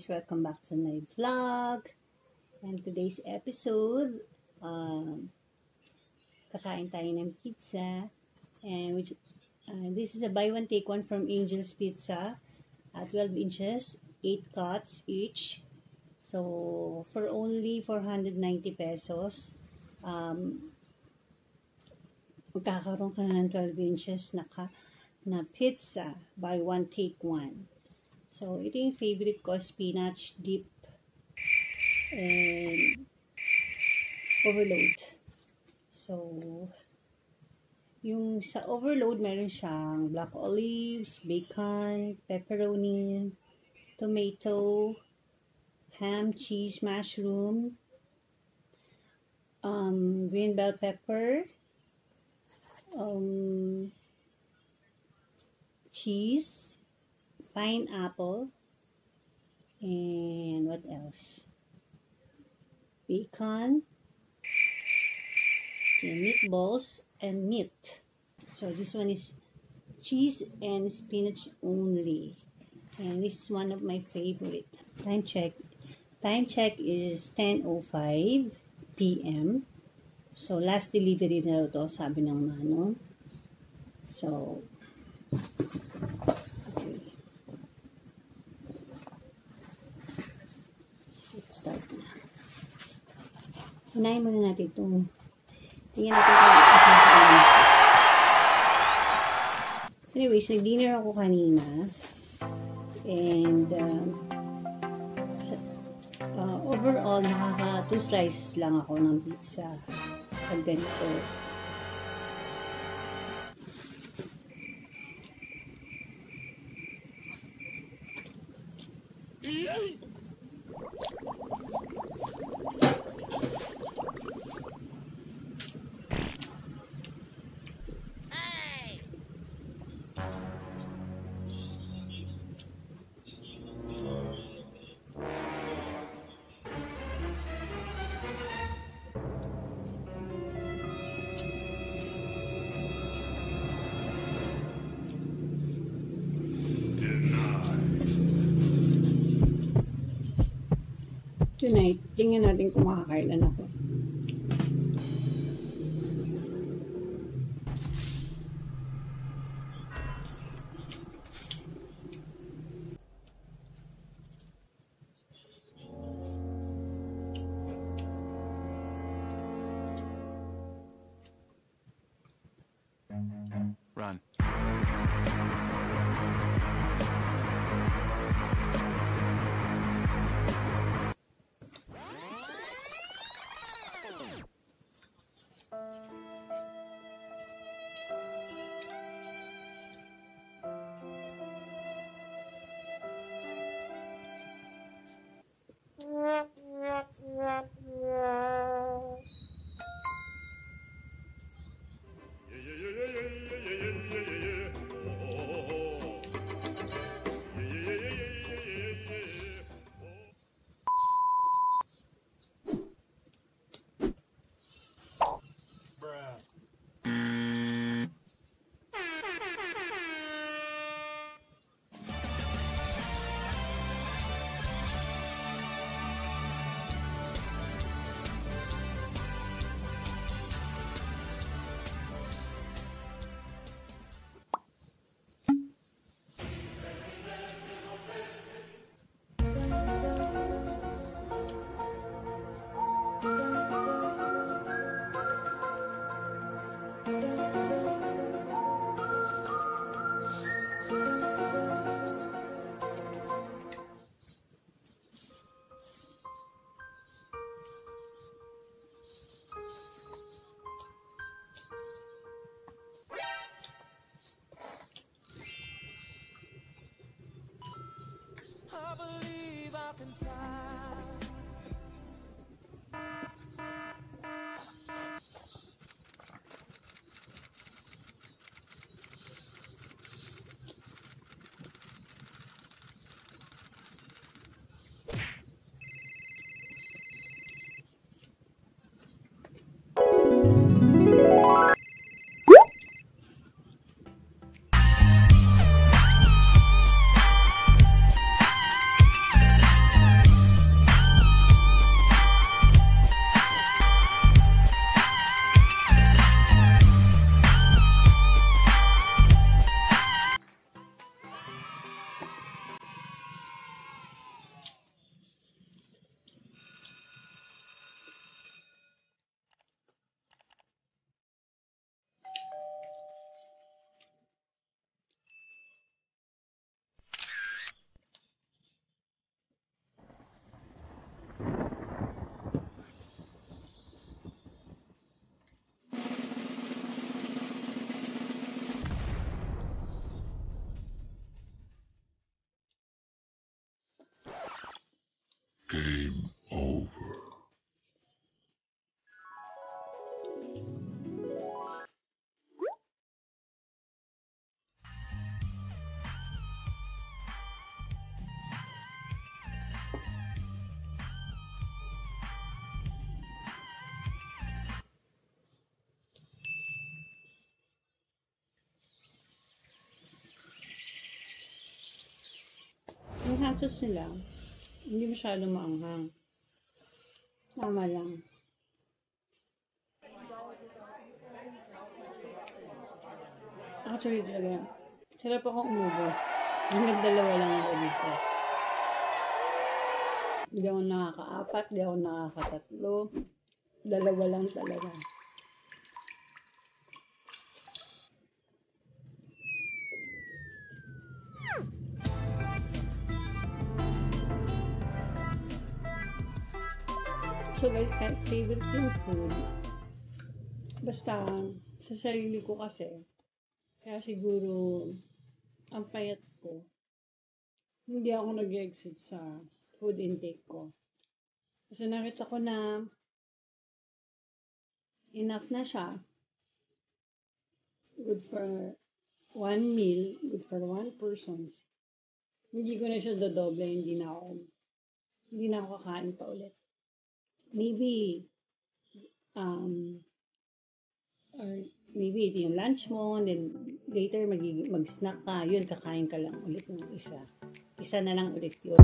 guys, welcome back to my vlog. And today's episode, kakain tayo ng pizza. And this is a buy one take one from Angel's Pizza. 12 inches, 8 cuts each. So for only 490 pesos, magkakaroon ka na ng 12 inches na pizza, buy one take one. So, ito yung favorite ko, spinach dip and overload. So, yung sa overload, meron siyang black olives, bacon, pepperoni, tomato, ham, cheese, mushroom, green bell pepper, cheese, pineapple, and what else? Bacon, meatballs, and meat. So this one is cheese and spinach only. And this is one of my favorite. Time check. Time check is 10:05 p.m. So last delivery na ito, sabi ng manong. So, okay. Let's start na. Unahin muna natin itong tingnan natin kung anyways, nag-dinner ako kanina and overall nakaka 2 slices lang ako ng pizza pag ganito. Tonight, tingnan natin kung makakailan ako. Run. I believe I can fly. nachos nila, hindi masyadong maanghang. Tama lang. Actually talaga, hirap akong umubos. Hanggang 2 lang ako dito. Hindi ako nakaka-4, hindi ako nakaka-3. 2 lang talaga. So guys, kahit favorite yung food, basta sa sarili ko kasi, kaya siguro ang payat ko, hindi ako nag-exit sa food intake ko. Kasi nakita ko na enough na siya. Good for 1 meal, good for 1 person. Hindi ko na siya dodoble, hindi na ako kakain pa ulit. Maybe, or maybe ito yung lunch mo, and then later mag-snack ka, yun, kakain ka lang ulit ng isa. Isa na lang ulit yun.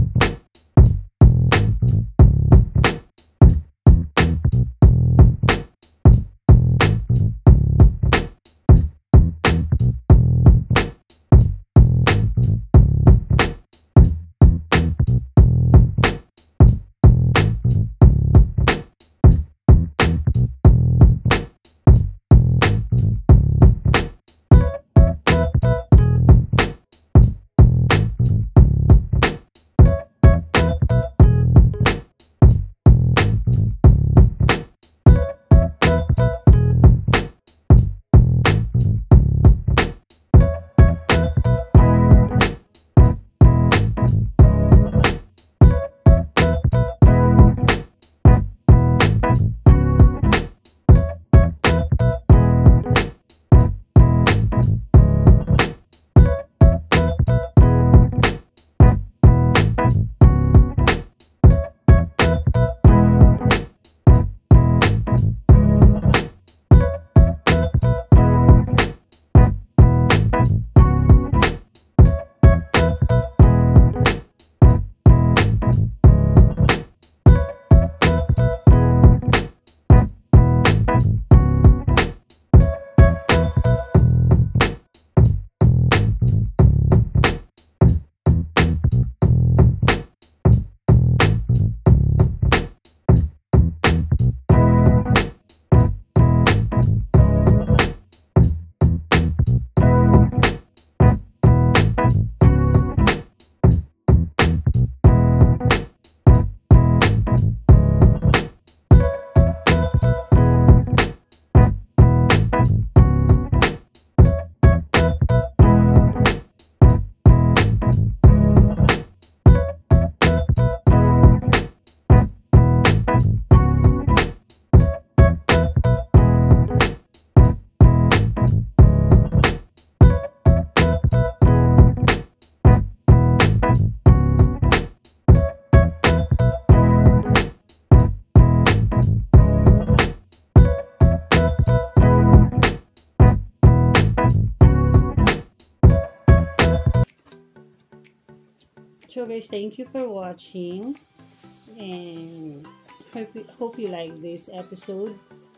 So guys, thank you for watching, and hope you like this episode.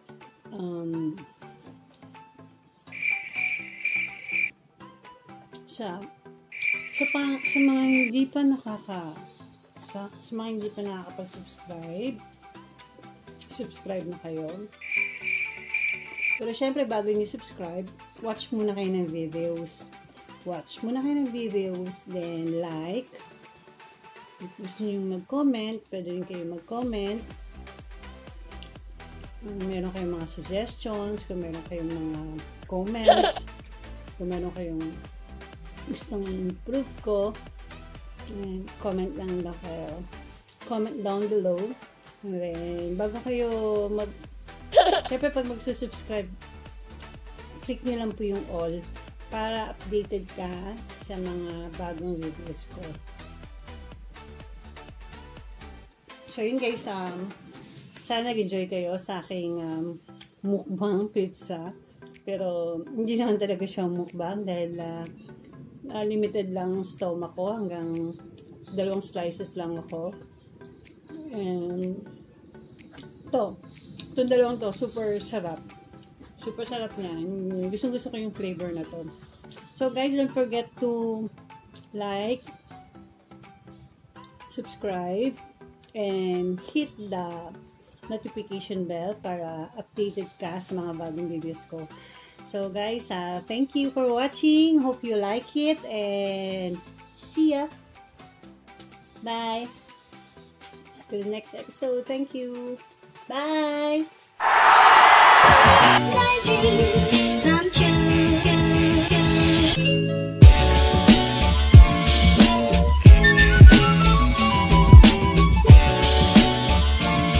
Sa mga hindi pa nakakapag-subscribe, subscribe na kayo. Pero syempre, bago niyo subscribe, watch muna kayo ng videos. Then like. If gusto nyo mag-comment, pwede rin kayo mag-comment. Meron kayong mga suggestions, kung meron kayong mga comments, kung meron kayong gustong improve ko, comment lang kayo. Comment down below. And then, bago kayo syempre pag magsusubscribe, click nyo lang po yung all para updated ka sa mga bagong videos ko. So yun guys, sana nag-enjoy kayo sa aking mukbang pizza. Pero hindi naman talaga siya mukbang dahil limited lang stomach ko hanggang 2 slices lang ako. And itong dalawang to, super sarap. Super sarap niya. Gusto ko yung flavor na to. So guys, don't forget to like, subscribe, and hit the notification bell para updated ka sa mga bagong videos ko. So guys, thank you for watching. Hope you like it, and see ya. Bye. To the next episode. Thank you. Bye.